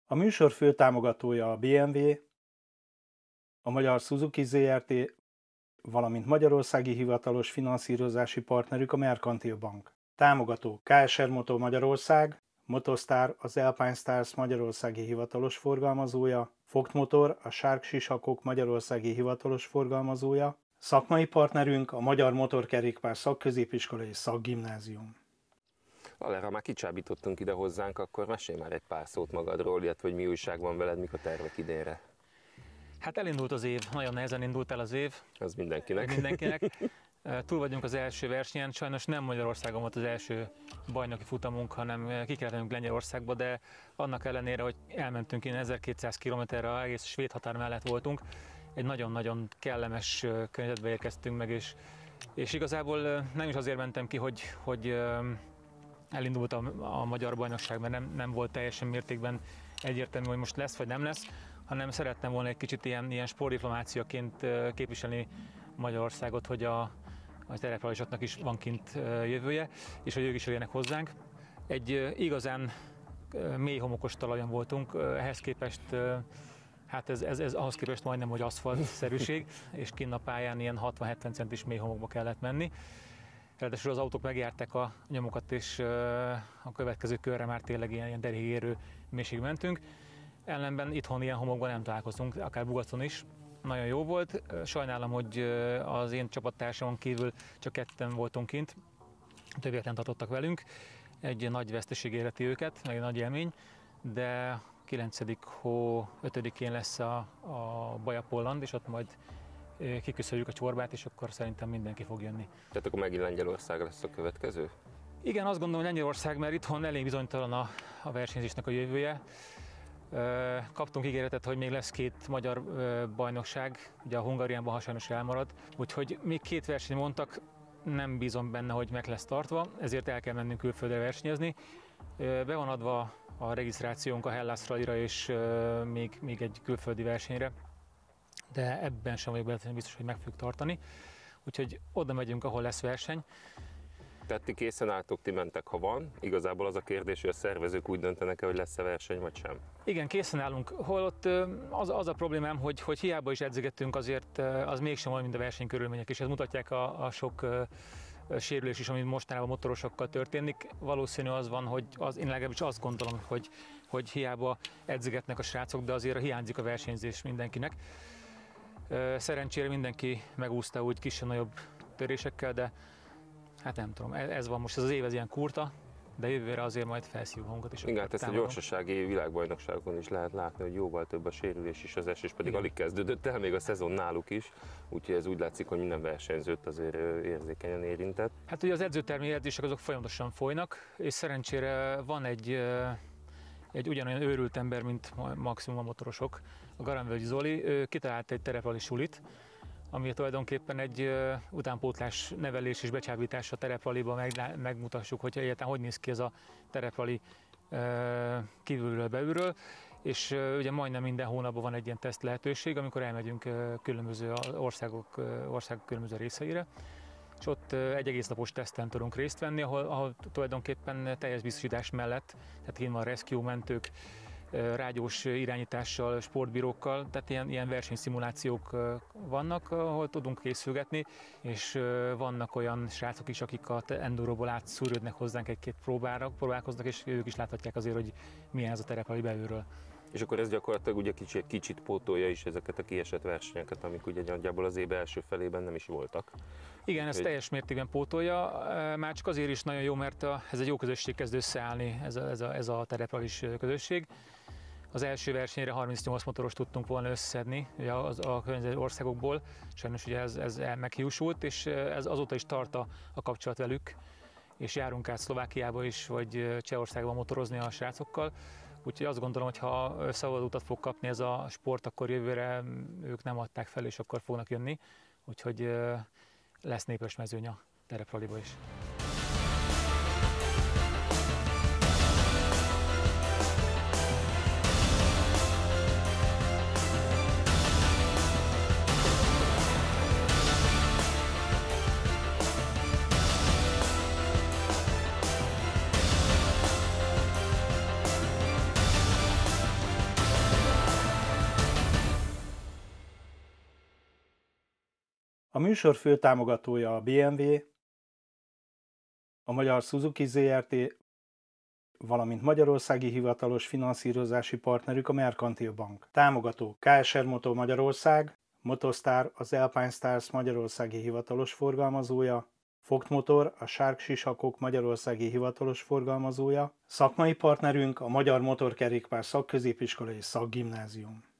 A műsor fő támogatója a BMW, a Magyar Suzuki Zrt., valamint magyarországi hivatalos finanszírozási partnerük a Merkantil Bank. Támogató KSR Moto Magyarország, Motostar az Alpine Stars magyarországi hivatalos forgalmazója, Fogt Motor a Shark Sisakok magyarországi hivatalos forgalmazója, szakmai partnerünk a Magyar Motorkerékpár Szakközépiskola és Szakgimnázium. Aller, ha már kicsábítottunk ide hozzánk, akkor mesélj már egy pár szót magadról, illetve hogy mi újság van veled, mik a tervek idénre. Hát elindult az év, nagyon nehezen indult el az év. Az mindenkinek. Túl vagyunk az első versenyen, sajnos nem Magyarországon volt az első bajnoki futamunk, hanem ki kellett mennünk Lengyelországba, de annak ellenére, hogy elmentünk innen 1200 km-re, egész svéd határ mellett voltunk, egy nagyon-nagyon kellemes környezetbe érkeztünk meg, és igazából nem is azért mentem ki, hogy elindult a magyar bajnokság, mert nem volt teljesen mértékben egyértelmű, hogy most lesz vagy nem lesz, hanem szerettem volna egy kicsit ilyen sportdiplomáciaként képviselni Magyarországot, hogy a tereprajzsoknak is van kint jövője, és hogy ők is jöjjenek hozzánk. Egy igazán mély homokos talajon voltunk, ehhez képest, hát ez ahhoz képest majdnem, hogy aszfaltszerűség, és kinn a pályán ilyen 60-70 centis mély homokba kellett menni. Ráadásul az autók megjárták a nyomokat, és a következő körre már tényleg ilyen derigérő mélységig mentünk. Ellenben itthon ilyen homokban nem találkoztunk, akár Bugacon is. Nagyon jó volt. Sajnálom, hogy az én csapattársamon kívül csak ketten voltunk kint, többiek nem tartottak velünk. Egy nagy veszteség érheti őket, meg egy nagy élmény, de 9. hó 5-én lesz a Bajapolland, és ott majd kiküszöljük a csorbát, és akkor szerintem mindenki fog jönni. Tehát akkor megint Lengyelország lesz a következő? Igen, azt gondolom, hogy Lengyelország, mert itthon elég bizonytalan a versenyzésnek a jövője. Kaptunk ígéretet, hogy még lesz 2 magyar bajnokság, ugye a Hungáriában sajnos elmarad, úgyhogy még 2 versenyt mondtak, nem bízom benne, hogy meg lesz tartva, ezért el kell mennünk külföldre versenyezni. Be van adva a regisztrációnk a Hellas Rallyra és még egy külföldi versenyre, de ebben sem vagyok benne biztos, hogy meg fogjuk tartani, úgyhogy oda megyünk, ahol lesz verseny. Tehát ti készen álltok, ti mentek, ha van. Igazából az a kérdés, hogy a szervezők úgy döntenek-e, hogy lesz-e verseny, vagy sem? Igen, készen állunk. Holott az a problémám, hogy hiába is edzegettünk, azért az mégsem olyan, mint a versenykörülmények, és ez mutatják a sok sérülés is, ami mostanában motorosokkal történik. Valószínű az van, hogy én legalábbis azt gondolom, hogy hiába edzegetnek a srácok, de azért hiányzik a versenyzés mindenkinek. Szerencsére mindenki megúszta úgy kisebb-nagyobb törésekkel, de hát nem tudom, ez van most, ez az év ez ilyen kurta, de jövőre azért majd felszívjuk magunkat is. Igen, hát ezt a gyorsasági világbajnokságon is lehet látni, hogy jóval több a sérülés is, az esés pedig igen, alig kezdődött el, még a szezon náluk is, úgyhogy ez úgy látszik, hogy minden versenyzőt azért érzékenyen érintett. Hát ugye az edzőtermi edzések azok folyamatosan folynak, és szerencsére van egy ugyanolyan őrült ember, mint maximum a motorosok, a Garamvölgyi Zoli, ő kitalált egy tereprali sulit, ami tulajdonképpen egy utánpótlás nevelés és becsábítás a terepraliba, megmutassuk, hogy egyáltalán hogy néz ki ez a tereprali kívülről belülről, és ugye majdnem minden hónapban van egy ilyen teszt lehetőség, amikor elmegyünk különböző országok különböző részeire, és ott egy egész napos teszten tudunk részt venni, ahol tulajdonképpen teljes biztosítás mellett, tehát kint van rescue mentők, rágyós irányítással, sportbírókkal, tehát ilyen versenyszimulációk vannak, ahol tudunk készülgetni, és vannak olyan srácok is, akik a enduróból átszűrődnek hozzánk egy-két próbálkoznak, és ők is láthatják azért, hogy milyen ez a tereprali belülről. És akkor ez gyakorlatilag ugye kicsit pótolja is ezeket a kiesett versenyeket, amik ugye nagyjából az év első felében nem is voltak. Igen, ez teljes mértékben pótolja, már csak azért is nagyon jó, mert ez egy jó közösség kezd összeállni, ez a terepralis közösség. Az első versenyre 38 motoros tudtunk volna összeszedni a környező országokból, sajnos ugye ez meghiúsult, és ez azóta is tart a kapcsolat velük, és járunk át Szlovákiába is, vagy Csehországba motorozni a srácokkal. Úgyhogy azt gondolom, hogy ha szabad utat fog kapni ez a sport, akkor jövőre ők nem adták fel, és akkor fognak jönni. Úgyhogy lesz népes mezőny a terepraliba is. A műsor fő támogatója a BMW, a Magyar Suzuki Zrt., valamint magyarországi hivatalos finanszírozási partnerük a Merkantil Bank. Támogató KSR Motor Magyarország, Motostar az Alpine Stars magyarországi hivatalos forgalmazója, Fogt Motor a Shark Sisakok magyarországi hivatalos forgalmazója, szakmai partnerünk a Magyar Motorkerékpár Szakközépiskola és Szakgimnázium.